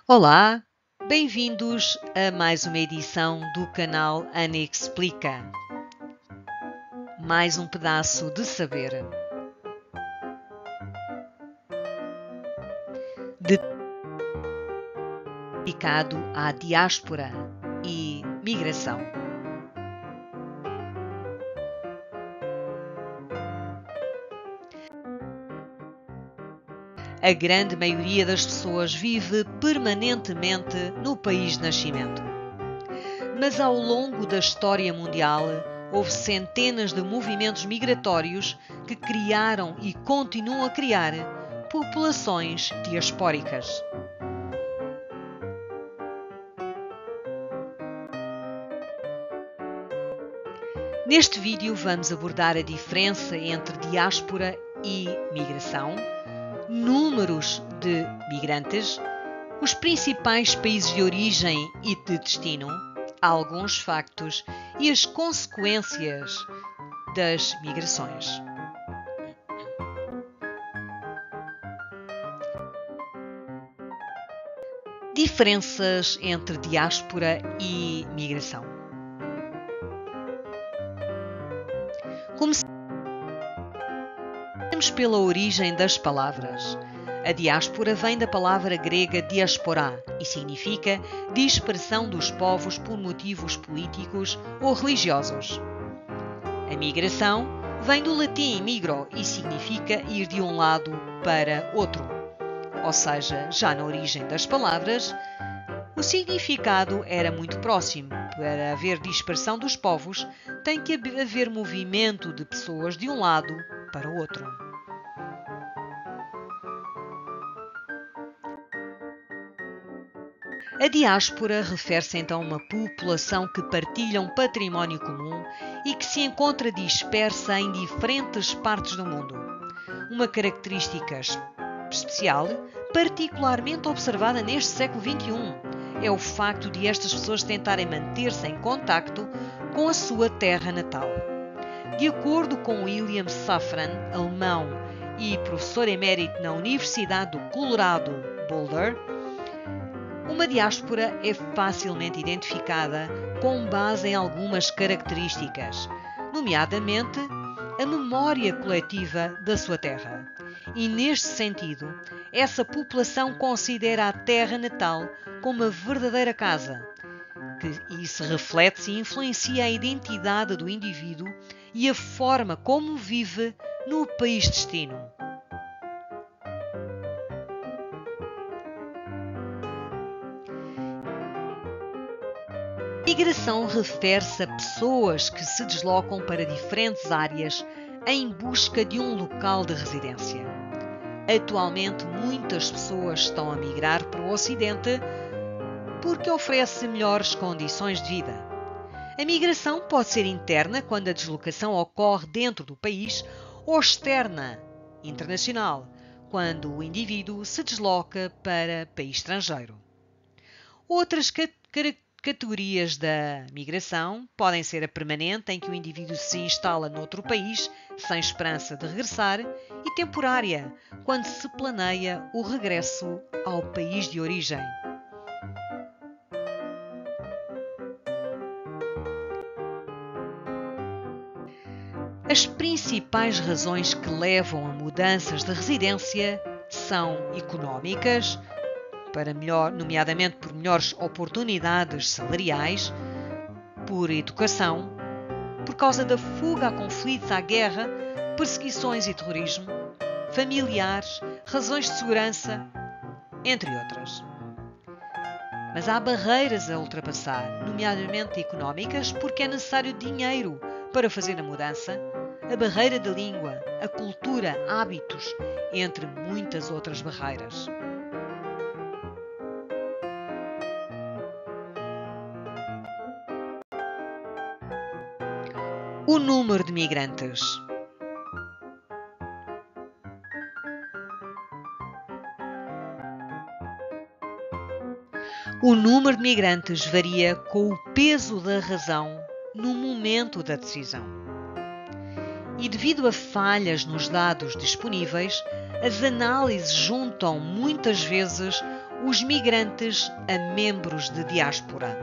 Olá, bem-vindos a mais uma edição do canal Ana Explica. Mais um pedaço de saber. Dedicado à diáspora e migração. A grande maioria das pessoas vive permanentemente no país de nascimento. Mas ao longo da história mundial, houve centenas de movimentos migratórios que criaram e continuam a criar populações diaspóricas. Neste vídeo vamos abordar a diferença entre diáspora e migração, números de migrantes, os principais países de origem e de destino, alguns factos e as consequências das migrações. Diferenças entre diáspora e migração. Começamos pela origem das palavras. A diáspora vem da palavra grega diasporá e significa dispersão dos povos por motivos políticos ou religiosos. A migração vem do latim migro e significa ir de um lado para outro. Ou seja, já na origem das palavras, o significado era muito próximo. Para haver dispersão dos povos, tem que haver movimento de pessoas de um lado para o outro. A diáspora refere-se então a uma população que partilha um património comum e que se encontra dispersa em diferentes partes do mundo. Uma característica especial, particularmente observada neste século XXI, é o facto de estas pessoas tentarem manter-se em contacto com a sua terra natal. De acordo com William Safran, alemão e professor emérito na Universidade do Colorado Boulder, uma diáspora é facilmente identificada com base em algumas características, nomeadamente a memória coletiva da sua terra. E neste sentido, essa população considera a terra natal como a verdadeira casa, que isso reflete-se e influencia a identidade do indivíduo e a forma como vive no país de destino. Migração refere-se a pessoas que se deslocam para diferentes áreas em busca de um local de residência. Atualmente, muitas pessoas estão a migrar para o Ocidente porque oferece melhores condições de vida. A migração pode ser interna, quando a deslocação ocorre dentro do país, ou externa, internacional, quando o indivíduo se desloca para país estrangeiro. Outras categorias da migração podem ser a permanente, em que o indivíduo se instala noutro país sem esperança de regressar, e temporária, quando se planeia o regresso ao país de origem. As principais razões que levam a mudanças de residência são económicas, nomeadamente por melhores oportunidades salariais, por educação, por causa da fuga a conflitos, à guerra, perseguições e terrorismo, familiares, razões de segurança, entre outras. Mas há barreiras a ultrapassar, nomeadamente económicas, porque é necessário dinheiro para fazer a mudança, a barreira da língua, a cultura, hábitos, entre muitas outras barreiras. O número de migrantes. O número de migrantes varia com o peso da razão no momento da decisão. E devido a falhas nos dados disponíveis, as análises juntam muitas vezes os migrantes a membros de diáspora.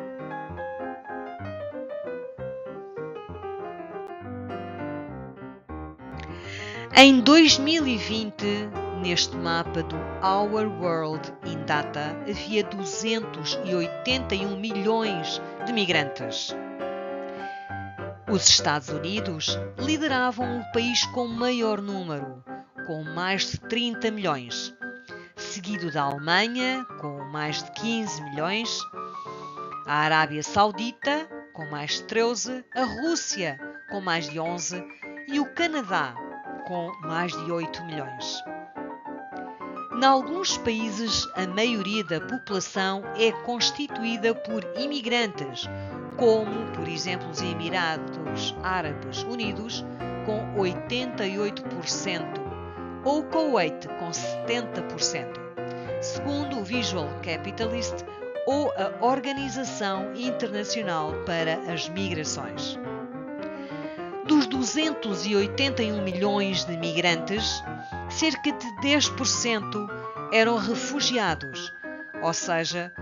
Em 2020, neste mapa do Our World in Data, havia 281 milhões de migrantes. Os Estados Unidos lideravam o país com maior número, com mais de 30 milhões, seguido da Alemanha, com mais de 15 milhões, a Arábia Saudita, com mais de 13, a Rússia, com mais de 11 e o Canadá, com mais de 8 milhões. Em alguns países, a maioria da população é constituída por imigrantes, como, por exemplo, os Emirados Árabes Unidos, com 88%, ou o Kuwait, com 70%, segundo o Visual Capitalist ou a Organização Internacional para as Migrações. Dos 281 milhões de migrantes, cerca de 10% eram refugiados, ou seja,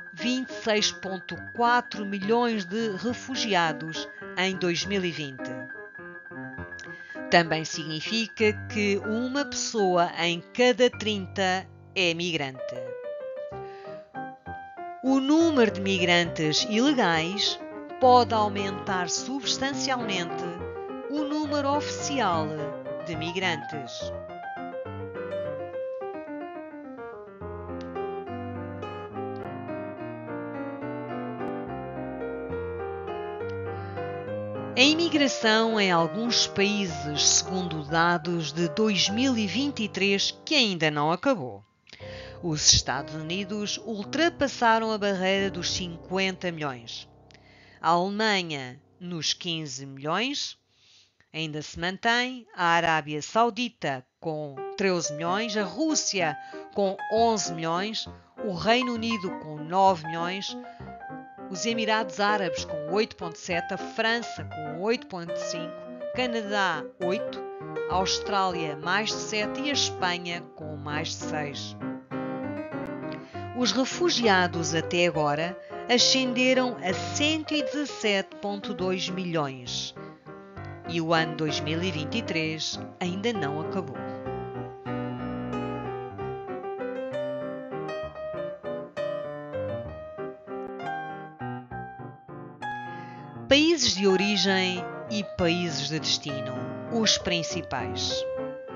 26,4 milhões de refugiados em 2020. Também significa que uma pessoa em cada 30 é migrante. O número de migrantes ilegais pode aumentar substancialmente o número oficial de migrantes. A imigração em alguns países, segundo dados de 2023, que ainda não acabou. Os Estados Unidos ultrapassaram a barreira dos 50 milhões. A Alemanha nos 15 milhões. Ainda se mantém a Arábia Saudita com 13 milhões, a Rússia com 11 milhões, o Reino Unido com 9 milhões, os Emirados Árabes com 8,7, a França com 8,5, Canadá 8, a Austrália mais de 7 e a Espanha com mais de 6. Os refugiados até agora ascenderam a 117,2 milhões e o ano 2023 ainda não acabou. Países de origem e países de destino, os principais.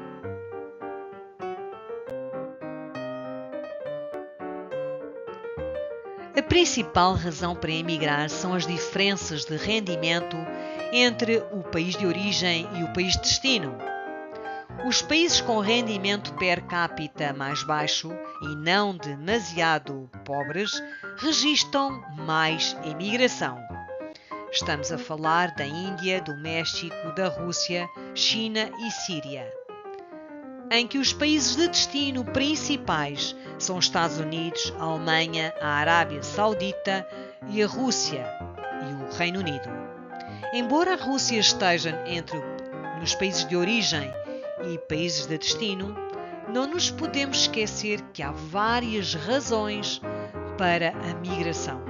A principal razão para emigrar são as diferenças de rendimento entre o país de origem e o país de destino. Os países com rendimento per capita mais baixo e não demasiado pobres registram mais imigração. Estamos a falar da Índia, do México, da Rússia, China e Síria. Em que os países de destino principais são os Estados Unidos, a Alemanha, a Arábia Saudita e a Rússia e o Reino Unido. Embora a Rússia esteja nos países de origem e países de destino, não nos podemos esquecer que há várias razões para a migração.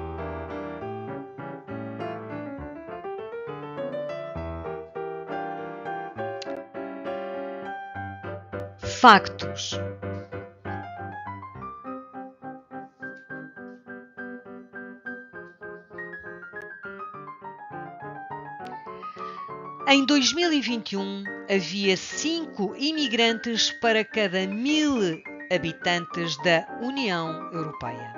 Factos. Em 2021, havia 5 imigrantes para cada 1000 habitantes da União Europeia.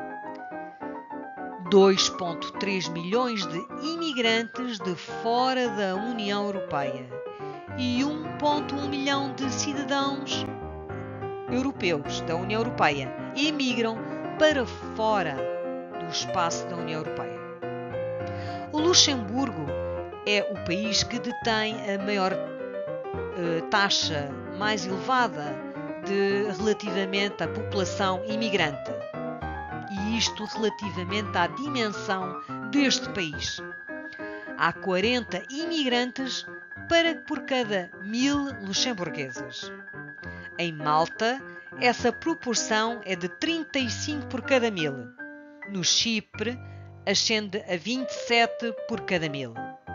2,3 milhões de imigrantes de fora da União Europeia e 1,1 milhão de cidadãos europeus da União Europeia emigram para fora do espaço da União Europeia. O Luxemburgo é o país que detém a maior taxa mais elevada relativamente à população imigrante. E isto relativamente à dimensão deste país. Há 40 imigrantes por cada 1000 luxemburgueses. Em Malta essa proporção é de 35 por cada 1000. No Chipre, ascende a 27 por cada 1000.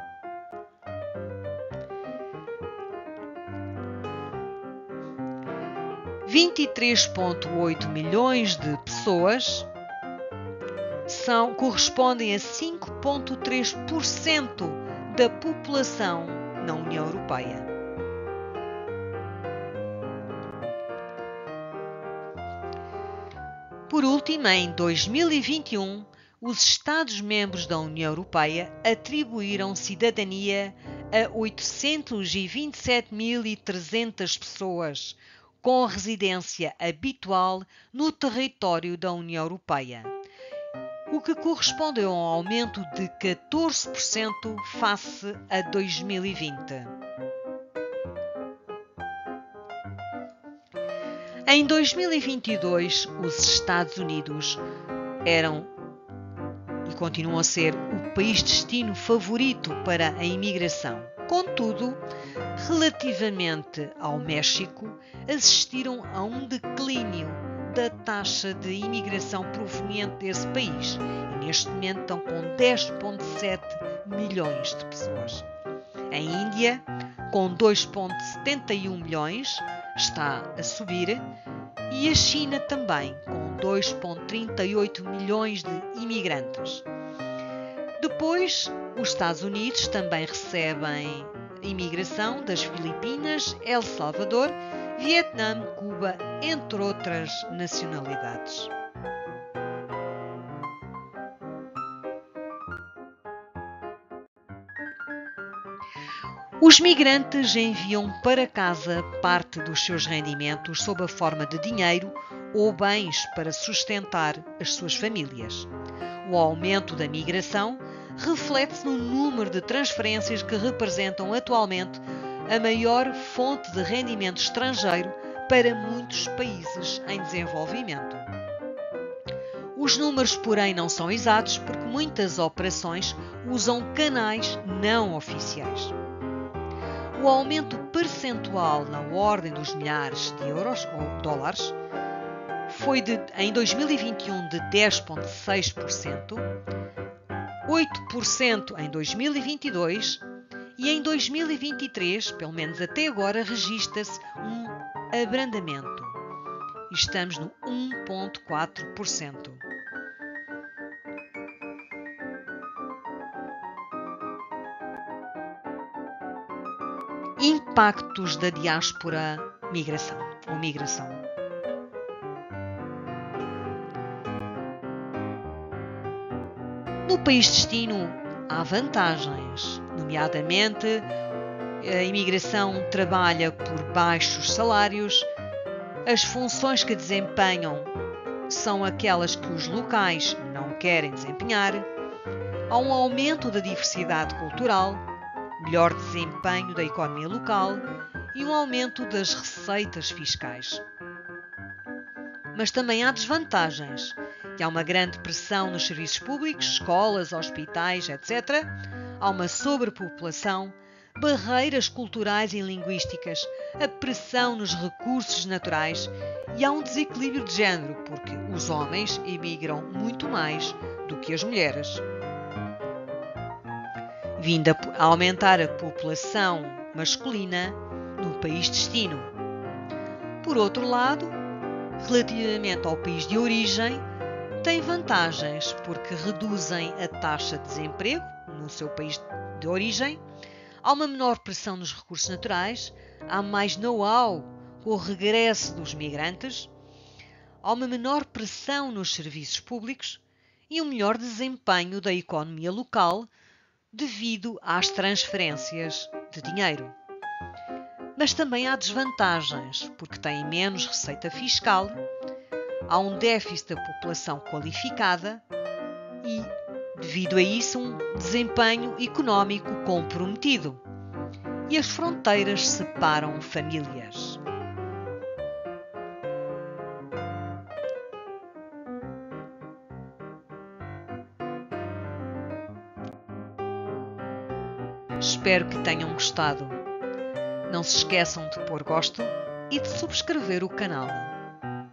– 23,8 milhões de pessoas correspondem a 5,3% da população na União Europeia. Por último, em 2021, os Estados-membros da União Europeia atribuíram cidadania a 827.300 pessoas com residência habitual no território da União Europeia, o que correspondeu a um aumento de 14% face a 2020. Em 2022, os Estados Unidos eram e continuam a ser o país destino favorito para a imigração. Contudo, relativamente ao México, assistiram a um declínio da taxa de imigração proveniente desse país e neste momento estão com 10,7 milhões de pessoas. A Índia, com 2,71 milhões, está a subir, e a China também, com 2,38 milhões de imigrantes. Depois, os Estados Unidos também recebem imigração das Filipinas, El Salvador, Vietnã, Cuba, entre outras nacionalidades. Os migrantes enviam para casa parte dos seus rendimentos sob a forma de dinheiro ou bens para sustentar as suas famílias. O aumento da migração reflete-se no número de transferências que representam atualmente a maior fonte de rendimento estrangeiro para muitos países em desenvolvimento. Os números, porém, não são exatos porque muitas operações usam canais não oficiais. O aumento percentual na ordem dos milhares de euros ou dólares foi em 2021 de 10,6%, 8% em 2022 e em 2023, pelo menos até agora, registra-se um abrandamento. Estamos no 1,4%. Impactos da diáspora migração. No país destino há vantagens, nomeadamente a imigração trabalha por baixos salários, as funções que desempenham são aquelas que os locais não querem desempenhar, há um aumento da diversidade cultural, melhor desempenho da economia local e um aumento das receitas fiscais. Mas também há desvantagens, que há uma grande pressão nos serviços públicos, escolas, hospitais, etc. Há uma sobrepopulação, barreiras culturais e linguísticas, a pressão nos recursos naturais e há um desequilíbrio de género, porque os homens emigram muito mais do que as mulheres. Vindo a aumentar a população masculina no país destino. Por outro lado, relativamente ao país de origem, tem vantagens porque reduzem a taxa de desemprego no seu país de origem, há uma menor pressão nos recursos naturais, há mais know-how com o regresso dos migrantes, há uma menor pressão nos serviços públicos e um melhor desempenho da economia local devido às transferências de dinheiro. Mas também há desvantagens, porque têm menos receita fiscal, há um déficit da população qualificada e, devido a isso, um desempenho económico comprometido. E as fronteiras separam famílias. Espero que tenham gostado. Não se esqueçam de pôr gosto e de subscrever o canal.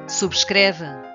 Subscreve